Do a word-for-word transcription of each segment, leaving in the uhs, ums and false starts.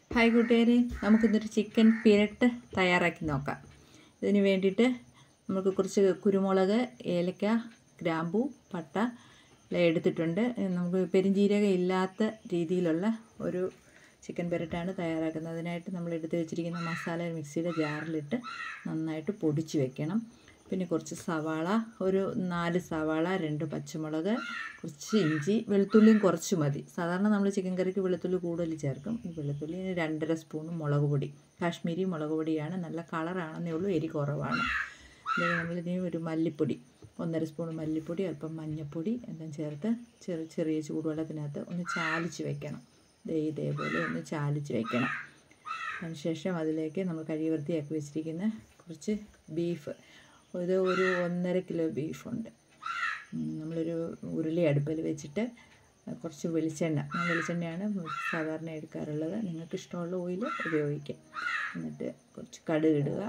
Hi കൂട്ടുകാരെ, നമുക്കിന്നൊരു chicken പിരട്ട് തയ്യാറാക്കി നോക്കാം. ഇതിന് വേണ്ടിയിട്ട് നമുക്ക് കുറച്ച് കുരുമുളക്, ഏലക്ക, ഗ്രാമ്പൂ, പട്ട എല്ലാം എടുത്തിട്ടുണ്ട്. നമുക്ക് പെരുംജീരകം ഇല്ലാത്ത രീതിയിലുള്ള ഒരു ചിക്കൻ പിരട്ടാണ് തയ്യാറാക്കുന്നത്. അതിനായിട്ട് നമ്മൾ എടുത്ത് വെച്ചിരിക്കുന്ന മസാല മിക്സിയുടെ ജാറിലിട്ട് നന്നായിട്ട് പൊടിച്ച് വെക്കണം. പിന്നെ കുറച്ച് സവാള, ഒരു നാല് സവാള, രണ്ട് പച്ചമുളക്, കുറച്ച് ഇഞ്ചി, വെളുത്തുള്ളിയും കുറച്ച് മതി. സാധാരണ നമ്മൾ ചിക്കൻ കറിക്ക് വെളുത്തുള്ളി കൂടുതൽ ചേർക്കും. വെളുത്തുള്ളി രണ്ടര സ്പൂൺ മുളക് പൊടി, കാശ്മീരി മുളക് പൊടിയാണ്. നല്ല കളറാണെന്നേ ഉള്ളൂ, എരി കുറവാണ്. അല്ലെങ്കിൽ നമ്മളിനി ഒരു മല്ലിപ്പൊടി, ഒന്നര സ്പൂൺ മല്ലിപ്പൊടി, അല്പം മഞ്ഞൾപ്പൊടി എല്ലാം ചേർത്ത് ചെറിയ ചെറിയ ചൂടുവെള്ളത്തിനകത്ത് ഒന്ന് ചാലിച്ച് വെക്കണം. ദേ ഇതേപോലെ ഒന്ന് ചാലിച്ച് വെക്കണം. അതിനുശേഷം അതിലേക്ക് നമ്മൾ കഴുകി വൃത്തിയാക്കി വെച്ചിരിക്കുന്ന കുറച്ച് ബീഫ്, ഇത് ഒരു ഒന്നര കിലോ ബീഫുണ്ട്. നമ്മളൊരു ഉരുളി അടുപ്പിൽ വെച്ചിട്ട് കുറച്ച് വെളിച്ചെണ്ണ, വെളിച്ചെണ്ണയാണ് സാധാരണ എടുക്കാറുള്ളത്. നിങ്ങൾക്ക് ഇഷ്ടമുള്ള ഓയിൽ ഉപയോഗിക്കാം. എന്നിട്ട് കുറച്ച് കടുക് ഇടുക.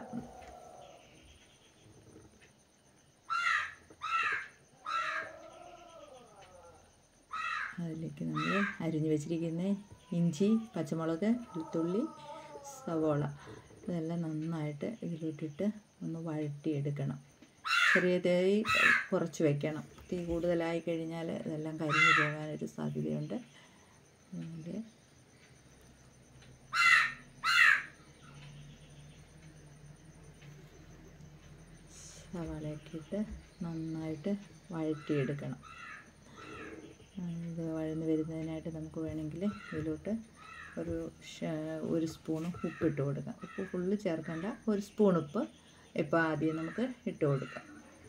അതിലേക്ക് നമ്മൾ അരിഞ്ഞു വെച്ചിരിക്കുന്ന ഇഞ്ചി, പച്ചമുളക്, വെളുത്തുള്ളി, സവോള ഇതെല്ലാം നന്നായിട്ട് ഇതിലിട്ടിട്ട് ഒന്ന് വഴറ്റിയെടുക്കണം. ചെറിയ തീ കുറച്ച് വയ്ക്കണം. തീ കൂടുതലായി കഴിഞ്ഞാൽ ഇതെല്ലാം കരിഞ്ഞു പോകാനൊരു സാധ്യതയുണ്ട്. അതുകൊണ്ട് സവാളയൊക്കെ ഇട്ട് നന്നായിട്ട് വഴറ്റിയെടുക്കണം. ഇത് വഴന്ന് വരുന്നതിനായിട്ട് നമുക്ക് വേണമെങ്കിൽ ഇതിലോട്ട് ഒരു ഒരു സ്പൂൺ ഉപ്പിട്ട് കൊടുക്കാം. ഉപ്പ് ഫുള്ള് ചേർക്കേണ്ട, ഒരു സ്പൂൺ ഉപ്പ് ഇപ്പോൾ ആദ്യം നമുക്ക് ഇട്ട് കൊടുക്കാം.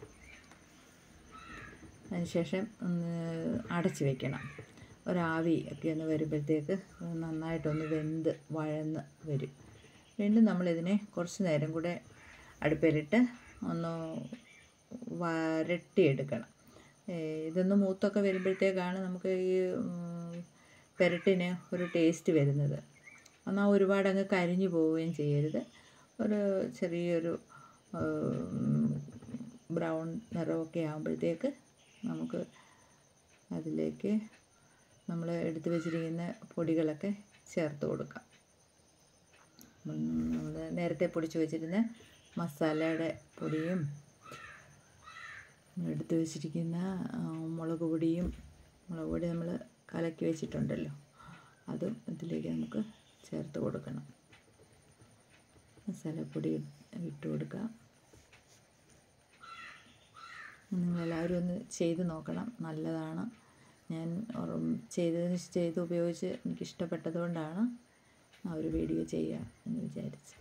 അതിനുശേഷം ഒന്ന് അടച്ച് വയ്ക്കണം. ഒരാവി ഒക്കെ ഒന്ന് വരുമ്പോഴത്തേക്ക് നന്നായിട്ടൊന്ന് വെന്ത് വഴന്ന് വരും. വീണ്ടും നമ്മളിതിനെ കുറച്ച് നേരം കൂടെ അടുപ്പിലിട്ട് ഒന്ന് വരട്ടിയെടുക്കണം. ഇതൊന്ന് മൂത്തൊക്കെ വരുമ്പോഴത്തേക്കാണ് നമുക്ക് ഈ പെരട്ടിന് ഒരു ടേസ്റ്റ് വരുന്നത്. എന്നാൽ ഒരുപാട് അങ്ങ് കരിഞ്ഞു പോവുകയും ചെയ്യരുത്. ഒരു ചെറിയൊരു ബ്രൗൺ നിറമൊക്കെ ആകുമ്പോഴത്തേക്ക് നമുക്ക് അതിലേക്ക് നമ്മൾ എടുത്ത് വെച്ചിരിക്കുന്ന പൊടികളൊക്കെ ചേർത്ത് കൊടുക്കാം. നമ്മൾ നേരത്തെ പൊടിച്ച് വെച്ചിരുന്ന മസാലയുടെ പൊടിയും എടുത്ത് വെച്ചിരിക്കുന്ന മുളക് പൊടിയും, മുളക് പൊടി നമ്മൾ കലക്കി വെച്ചിട്ടുണ്ടല്ലോ, അതും ഇതിലേക്ക് നമുക്ക് ചേർത്ത് കൊടുക്കണം. മസാലപ്പൊടി ഇട്ട് കൊടുക്കുക. നിങ്ങളെല്ലാവരും ഒന്ന് ചെയ്ത് നോക്കണം, നല്ലതാണ്. ഞാൻ ചെയ്തതിന് ചെയ്ത് ഉപയോഗിച്ച് എനിക്കിഷ്ടപ്പെട്ടതുകൊണ്ടാണ് ആ ഒരു വീഡിയോ ചെയ്യുക എന്ന് വിചാരിച്ച്.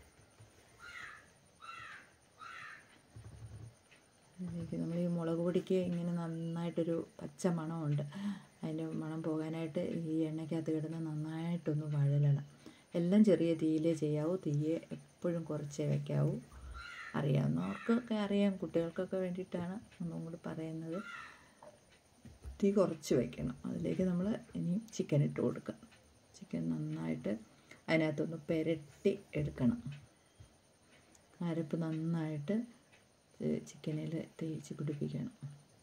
അതിലേക്ക് നമ്മൾ ഈ മുളക് പൊടിക്ക് ഇങ്ങനെ നന്നായിട്ടൊരു പച്ച മണമുണ്ട്. അതിൻ്റെ മണം പോകാനായിട്ട് ഈ എണ്ണയ്ക്കകത്ത് കിടന്ന് നന്നായിട്ടൊന്ന് വഴലണം. എല്ലാം ചെറിയ തീയിലേ ചെയ്യാവൂ, തീയെ എപ്പോഴും കുറച്ചേ വയ്ക്കാവൂ. അറിയാവുന്നവർക്കൊക്കെ അറിയാം, കുട്ടികൾക്കൊക്കെ വേണ്ടിയിട്ടാണ് ഒന്നും കൂടി പറയുന്നത്. തീ കുറച്ച് വയ്ക്കണം. അതിലേക്ക് നമ്മൾ ഇനി ചിക്കൻ ഇട്ട് കൊടുക്കാം. ചിക്കൻ നന്നായിട്ട് അതിനകത്തൊന്ന് പുരട്ടി എടുക്കണം. അരപ്പ് നന്നായിട്ട് ചിക്കനിൽ തേച്ച് പിടിപ്പിക്കണം.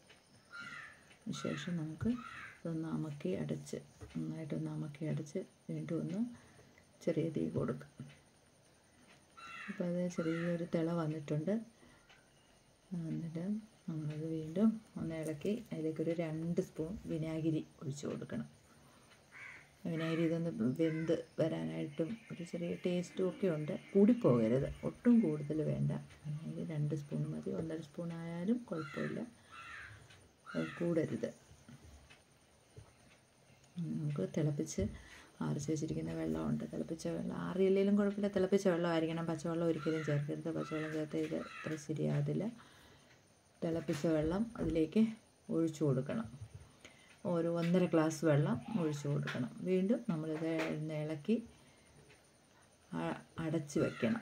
ശേഷം നമുക്ക് ഇതൊന്ന് അമക്കി അടച്ച് നന്നായിട്ടൊന്ന് അമക്കി അടച്ച് വീണ്ടും ഒന്ന് ചെറിയ തീ കൊടുക്കാം. അപ്പോൾ അത് ചെറിയൊരു തിള വന്നിട്ടുണ്ട്. എന്നിട്ട് നമ്മളത് വീണ്ടും ഒന്ന് ഇളക്കി അതിലേക്കൊരു രണ്ട് സ്പൂൺ വിനാഗിരി ഒഴിച്ച് കൊടുക്കണം. വിനാഗിരി ഇതൊന്ന് വെന്ത് വരാനായിട്ടും ഒരു ചെറിയ ടേസ്റ്റും ഒക്കെ ഉണ്ട്. കൂടിപ്പോകരുത്, ഒട്ടും കൂടുതൽ വേണ്ട. വിനാഗിരി രണ്ട് സ്പൂൺ മതി. ഒന്നര സ്പൂൺ ആയാലും കുഴപ്പമില്ല, കൂടരുത്. നമുക്ക് തിളപ്പിച്ച് ആറിച്ച് വെച്ചിരിക്കുന്ന വെള്ളമുണ്ട്. തിളപ്പിച്ച വെള്ളം ആറിയില്ലെങ്കിലും കുഴപ്പമില്ല, തിളപ്പിച്ച വെള്ളമായിരിക്കണം. പച്ചവെള്ളം ഒരിക്കലും ചേർക്കരുത്. പച്ചവെള്ളം ചേർത്ത് ഇത് അത്ര ശരിയാകത്തില്ല. തിളപ്പിച്ച വെള്ളം അതിലേക്ക് ഒഴിച്ചു കൊടുക്കണം. ഒരു ഒന്നര ഗ്ലാസ് വെള്ളം ഒഴിച്ചു കൊടുക്കണം. വീണ്ടും നമ്മളിത് ഇളക്കി അടച്ച് വയ്ക്കണം.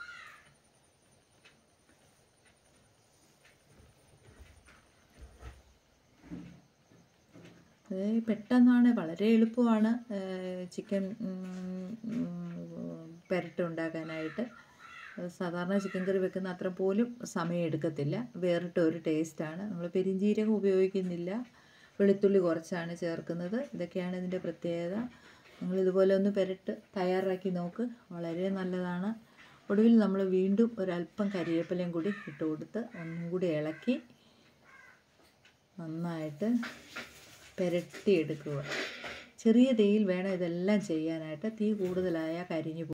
അത് പെട്ടെന്നാണ്, വളരെ എളുപ്പമാണ് ചിക്കൻ പെരട്ട് ഉണ്ടാക്കാനായിട്ട്. സാധാരണ ചിക്കൻ കറി വെക്കുന്ന അത്ര പോലും സമയം എടുക്കത്തില്ല. വേറിട്ട ഒരു ടേസ്റ്റാണ്. നമ്മൾ പെരുംജീരകം ഉപയോഗിക്കുന്നില്ല, വെളുത്തുള്ളി കുറച്ചാണ് ചേർക്കുന്നത്. ഇതൊക്കെയാണ് ഇതിൻ്റെ പ്രത്യേകത. നിങ്ങളിതുപോലെ ഒന്ന് പുരട്ട് തയ്യാറാക്കി നോക്ക്, വളരെ നല്ലതാണ്. ഒടുവിൽ നമ്മൾ വീണ്ടും ഒരല്പം കരിവേപ്പിലയും കൂടി ഇട്ട് കൊടുത്ത് ഒന്നും കൂടി ഇളക്കി നന്നായിട്ട് പുരട്ടിയെടുക്കുക. ചെറിയ തീയിൽ വേണം ഇതെല്ലാം ചെയ്യാനായിട്ട്. തീ കൂടുതലായാൽ കരിഞ്ഞു പോകും.